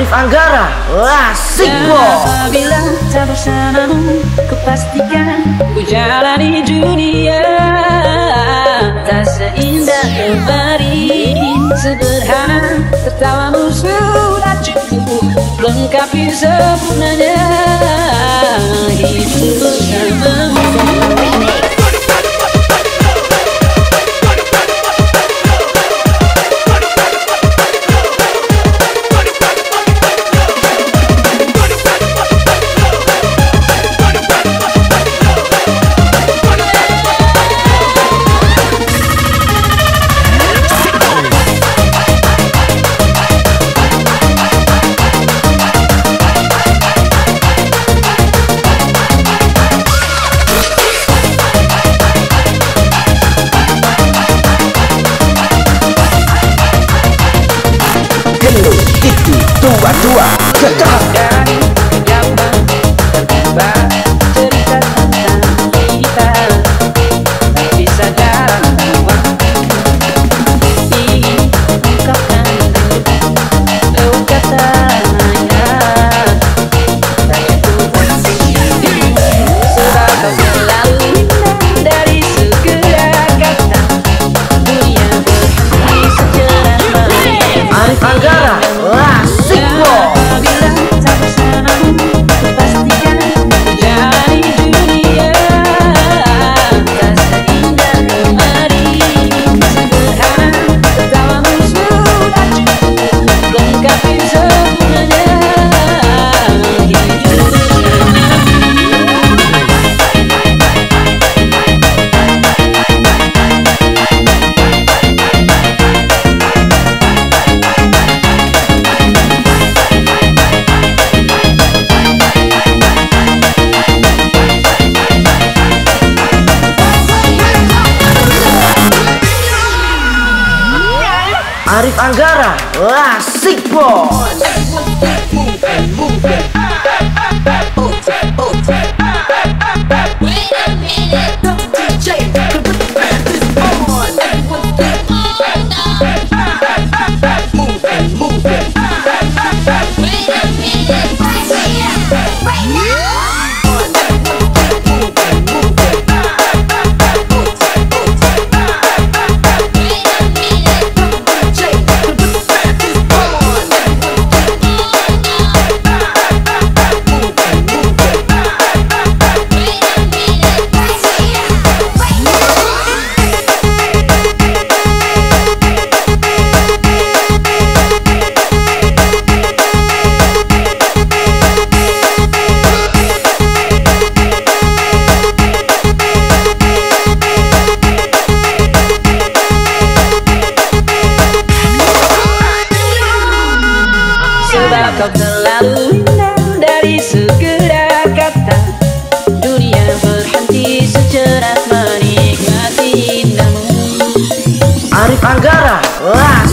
Arif Anggara, asik bos. Bila tak bersamamu, kupastikan ku jalani dunia tak seindah kemarin. Sederhana, tertawamu sudah cukup lengkapi sempurnanya hidup bersamamu. Tua-tua cekak dari kejauhan tiba cerita tentang kita tak bisa jalan keluar diungkapkan lewat kata hanya tanya Tuhan sebab kau selalu dari segala kata dunia berhenti secerah malam. Arif Anggara, asik bos. Bila tak bersamamu, kupastikan jalani dunia tak seindah kemarin. Sederhana, tertawamu sudah cukup lengkapi sempurnanya hidup Arif Anggara, asik bos. Sebab kau terlalu indah dari segala kata dunia berhenti secerah menikmati indahmu. Arif Anggara,